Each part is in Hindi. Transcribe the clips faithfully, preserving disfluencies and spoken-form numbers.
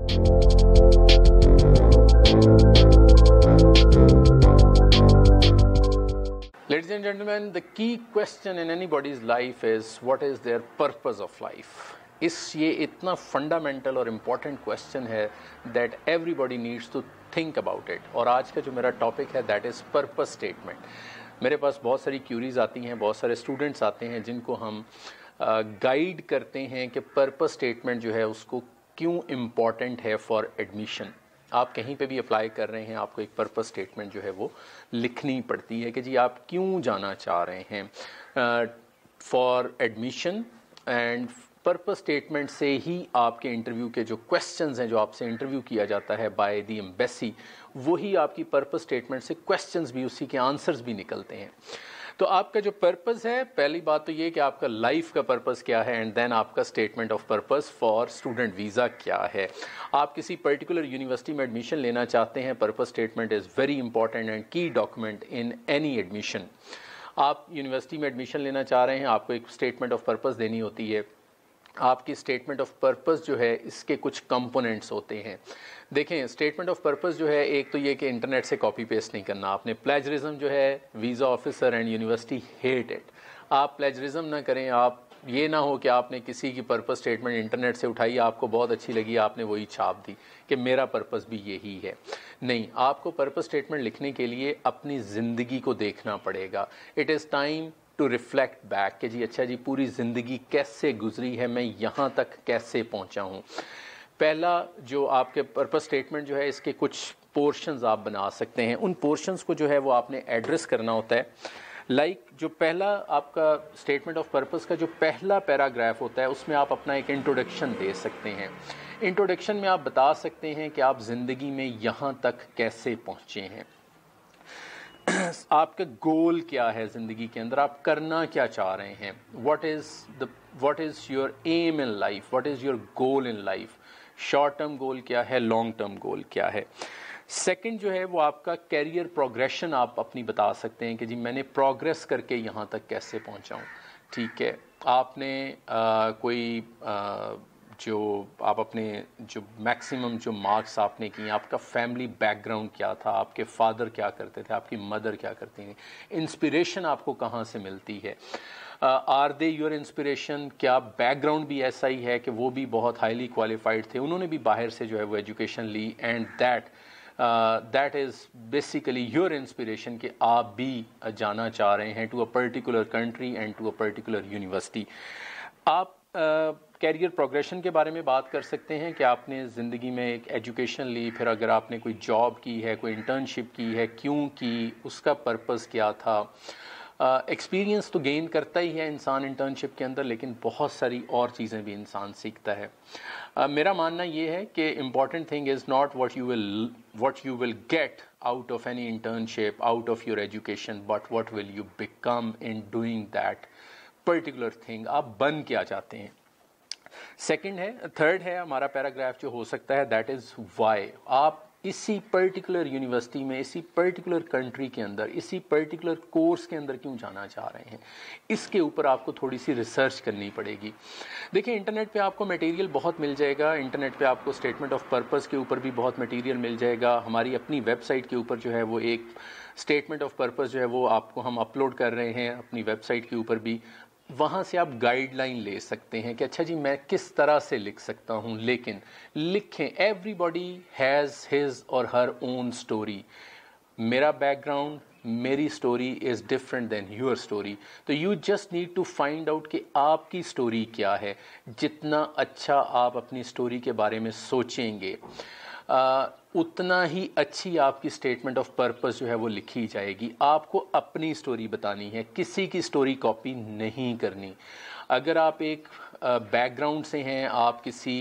Ladies and gentlemen, the key question in anybody's life is what is their purpose of life? इस ये इतना फंडामेंटल और इम्पॉर्टेंट क्वेश्चन है that everybody needs to think about it. और आज का जो मेरा टॉपिक है दैट इज़ पर्पस स्टेटमेंट। मेरे पास बहुत सारी क्यूरीज आती हैं, बहुत सारे स्टूडेंट्स आते हैं जिनको हम गाइड uh, करते हैं कि पर्पस स्टेटमेंट जो है उसको क्यों इम्पॉर्टेंट है फॉर एडमिशन। आप कहीं पे भी अप्लाई कर रहे हैं, आपको एक पर्पस स्टेटमेंट जो है वो लिखनी पड़ती है कि जी आप क्यों जाना चाह रहे हैं for admission. And purpose statement से ही आपके इंटरव्यू के जो क्वेश्चंस हैं, जो आपसे इंटरव्यू किया जाता है बाय द एम्बेसी, वही आपकी पर्पस स्टेटमेंट से क्वेश्चंस भी, उसी के आंसर्स भी निकलते हैं। तो आपका जो पर्पस है, पहली बात तो ये कि आपका लाइफ का पर्पस क्या है, एंड देन आपका statement of purpose for student visa क्या है। आप किसी पर्टिकुलर यूनिवर्सिटी में एडमिशन लेना चाहते हैं, purpose statement is very important and key document in any admission. आप यूनिवर्सिटी में एडमिशन लेना चाह रहे हैं, आपको एक स्टेटमेंट ऑफ पर्पस देनी होती है। आपकी स्टेटमेंट ऑफ पर्पस जो है इसके कुछ कंपोनेंट्स होते हैं। देखें, स्टेटमेंट ऑफ पर्पस जो है, एक तो ये कि इंटरनेट से कॉपी पेस्ट नहीं करना आपने। प्लेजरिज्म जो है, visa officer and university hate it. आप प्लेजरिज्म ना करें। आप ये ना हो कि आपने किसी की पर्पस स्टेटमेंट इंटरनेट से उठाई, आपको बहुत अच्छी लगी, आपने वही छाप दी कि मेरा पर्पस भी यही है। नहीं, आपको पर्पस स्टेटमेंट लिखने के लिए अपनी ज़िंदगी को देखना पड़ेगा। It is time to reflect back कि जी अच्छा जी पूरी ज़िंदगी कैसे गुजरी है, मैं यहाँ तक कैसे पहुँचा हूँ। पहला जो आपके पर्पस स्टेटमेंट जो है, इसके कुछ पोर्शंस आप बना सकते हैं। उन पोर्शंस को जो है वो आपने एड्रेस करना होता है। लाइक like, जो पहला आपका स्टेटमेंट ऑफ पर्पस का जो पहला पैराग्राफ होता है, उसमें आप अपना एक इंट्रोडक्शन दे सकते हैं। इंट्रोडक्शन में आप बता सकते हैं कि आप ज़िंदगी में यहाँ तक कैसे पहुँचे हैं, आपका गोल क्या है ज़िंदगी के अंदर, आप करना क्या चाह रहे हैं। What is the what is your aim in life, what is your goal in life. Short term goal क्या है, लॉन्ग टर्म गोल क्या है। सेकंड जो है वो आपका कैरियर प्रोग्रेशन आप अपनी बता सकते हैं कि जी मैंने प्रोग्रेस करके यहाँ तक कैसे पहुँचा हूँ। ठीक है, आपने आ, कोई आ, जो आप अपने जो मैक्सिमम जो मार्क्स आपने किए, आपका फैमिली बैकग्राउंड क्या था, आपके फादर क्या करते थे, आपकी मदर क्या करती हैं, इंस्पिरेशन आपको कहाँ से मिलती है, आर दे योर इंस्पिरेशन। क्या बैकग्राउंड भी ऐसा ही है कि वो भी बहुत हाईली क्वालिफाइड थे, उन्होंने भी बाहर से जो है वो एजुकेशन ली, and that that is basically your inspiration कि आप भी जाना चाह रहे हैं to a particular country and to a particular university. आप कैरियर uh, प्रोग्रेशन के बारे में बात कर सकते हैं कि आपने ज़िंदगी में एक एजुकेशन ली, फिर अगर आपने कोई जॉब की है, कोई इंटर्नशिप की है, क्यों की, उसका पर्पस क्या था। एक्सपीरियंस uh, तो गेन करता ही है इंसान इंटर्नशिप के अंदर, लेकिन बहुत सारी और चीज़ें भी इंसान सीखता है। uh, मेरा मानना ये है कि important thing is not what you will what you will get out of any internship, out of your education, but what will you become in doing that particular thing. आप बन क्या चाहते हैं। सेकंड है, थर्ड है हमारा पैराग्राफ जो हो सकता है, दैट इज़ वाई। आप इसी पर्टिकुलर यूनिवर्सिटी में, इसी पर्टिकुलर कंट्री के अंदर, इसी पर्टिकुलर कोर्स के अंदर क्यों जाना चाह रहे हैं। इसके ऊपर आपको थोड़ी सी रिसर्च करनी पड़ेगी। देखिए, इंटरनेट पे आपको मटेरियल बहुत मिल जाएगा। इंटरनेट पे आपको स्टेटमेंट ऑफ पर्पस के ऊपर भी बहुत मटेरियल मिल जाएगा। हमारी अपनी वेबसाइट के ऊपर जो है वो एक स्टेटमेंट ऑफ पर्पस जो है वो आपको हम अपलोड कर रहे हैं अपनी वेबसाइट के ऊपर भी। वहाँ से आप गाइडलाइन ले सकते हैं कि अच्छा जी मैं किस तरह से लिख सकता हूँ। लेकिन लिखें, everybody has his or her own story. मेरा बैकग्राउंड, मेरी story is different than your story. तो you just need to find out कि आपकी स्टोरी क्या है। जितना अच्छा आप अपनी स्टोरी के बारे में सोचेंगे, Uh, उतना ही अच्छी आपकी स्टेटमेंट ऑफ पर्पस जो है वो लिखी जाएगी। आपको अपनी स्टोरी बतानी है, किसी की स्टोरी कॉपी नहीं करनी। अगर आप एक बैकग्राउंड uh, से हैं, आप किसी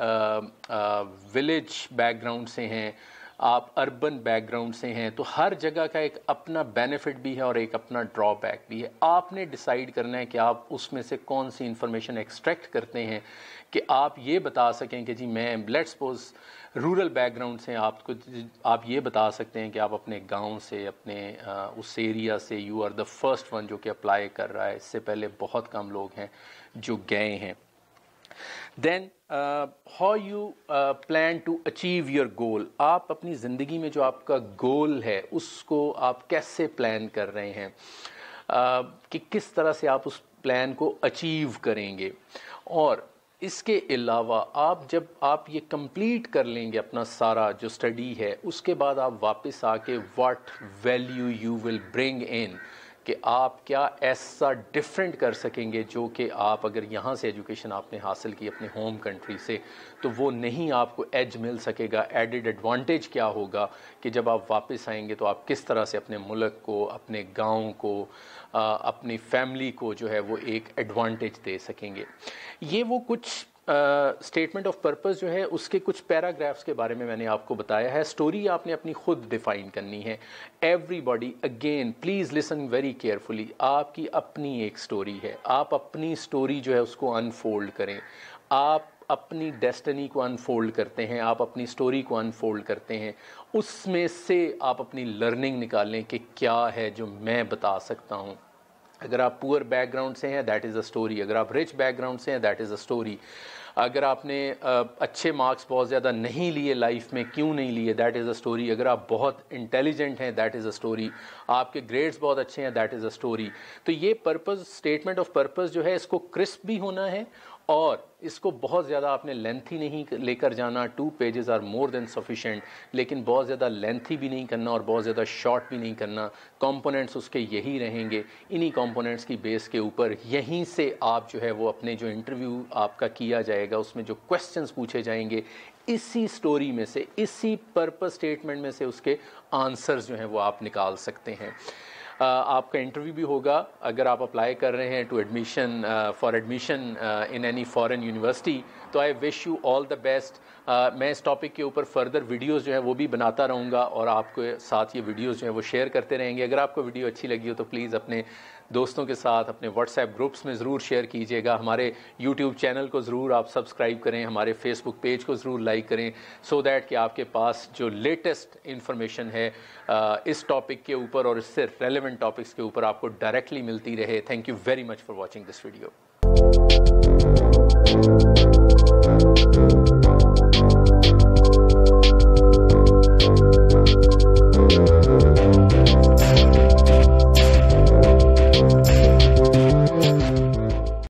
विलेज uh, बैकग्राउंड uh, से हैं, आप अर्बन बैकग्राउंड से हैं, तो हर जगह का एक अपना बेनिफिट भी है और एक अपना ड्रॉबैक भी है। आपने डिसाइड करना है कि आप उसमें से कौन सी इन्फॉर्मेशन एक्सट्रैक्ट करते हैं कि आप ये बता सकें कि जी मैं लेट्स सपोज रूरल बैकग्राउंड से, आपको आप ये बता सकते हैं कि आप अपने गांव से, अपने आ, उस एरिया से, you are the first one जो कि अप्लाई कर रहा है। इससे पहले बहुत कम लोग हैं जो गए हैं। Then how you plan to achieve your goal, आप अपनी ज़िंदगी में जो आपका गोल है उसको आप कैसे प्लान कर रहे हैं, uh, कि किस तरह से आप उस प्लान को अचीव करेंगे। और इसके अलावा आप जब आप ये कंप्लीट कर लेंगे अपना सारा जो स्टडी है, उसके बाद आप वापस आके what value you will bring in, कि आप क्या ऐसा डिफरेंट कर सकेंगे जो कि आप अगर यहाँ से एजुकेशन आपने हासिल की अपने होम कंट्री से, तो वो नहीं आपको एज मिल सकेगा। एडेड एडवांटेज क्या होगा कि जब आप वापस आएंगे तो आप किस तरह से अपने मुल्क को, अपने गांव को, आ, अपनी फैमिली को जो है वो एक एडवांटेज दे सकेंगे। ये वो कुछ स्टेटमेंट ऑफ पर्पस जो है उसके कुछ पैराग्राफ्स के बारे में मैंने आपको बताया है। स्टोरी आपने अपनी खुद डिफाइन करनी है। Everybody again please listen very carefully, आपकी अपनी एक स्टोरी है, आप अपनी स्टोरी जो है उसको अनफोल्ड करें। आप अपनी डेस्टिनी को अनफोल्ड करते हैं, आप अपनी स्टोरी को अनफोल्ड करते हैं, उसमें से आप अपनी लर्निंग निकालें कि क्या है जो मैं बता सकता हूँ। अगर आप पुअर बैकग्राउंड से हैं दैट इज़ अ स्टोरी, अगर आप रिच बैकग्राउंड से हैं दैट इज़ अ स्टोरी, अगर आपने अच्छे मार्क्स बहुत ज़्यादा नहीं लिए लाइफ में, क्यों नहीं लिए, दैट इज़ अ स्टोरी, अगर आप बहुत इंटेलिजेंट हैं दैट इज़ अ स्टोरी, आपके ग्रेड्स बहुत अच्छे हैं दैट इज़ अ स्टोरी। तो ये पर्पस, स्टेटमेंट ऑफ पर्पस जो है इसको क्रिस्प भी होना है और इसको बहुत ज़्यादा आपने लेंथी नहीं लेकर जाना। Two pages are more than sufficient, लेकिन बहुत ज़्यादा लेंथी भी नहीं करना और बहुत ज़्यादा शॉर्ट भी नहीं करना। कंपोनेंट्स उसके यही रहेंगे, इन्हीं कंपोनेंट्स की बेस के ऊपर यहीं से आप जो है वो अपने जो इंटरव्यू आपका किया जाएगा उसमें जो क्वेश्चंस पूछे जाएंगे, इसी स्टोरी में से, इसी पर्पस स्टेटमेंट में से उसके आंसर्स जो हैं वो आप निकाल सकते हैं। Uh, आपका इंटरव्यू भी होगा अगर आप अप्लाई कर रहे हैं to admission for admission in any foreign university, तो I wish you all the best. मैं इस टॉपिक के ऊपर फर्दर वीडियोस जो है वो भी बनाता रहूँगा और आपके साथ ये वीडियोस जो है वो शेयर करते रहेंगे। अगर आपको वीडियो अच्छी लगी हो तो प्लीज़ अपने दोस्तों के साथ, अपने व्हाट्सएप ग्रुप्स में ज़रूर शेयर कीजिएगा। हमारे यूट्यूब चैनल को ज़रूर आप सब्सक्राइब करें, हमारे फेसबुक पेज को ज़रूर लाइक करें, सो दैट कि आपके पास जो लेटेस्ट इन्फॉर्मेशन है इस टॉपिक के ऊपर और इससे रेलेवेंट टॉपिक्स के ऊपर आपको डायरेक्टली मिलती रहे। Thank you very much for watching this video.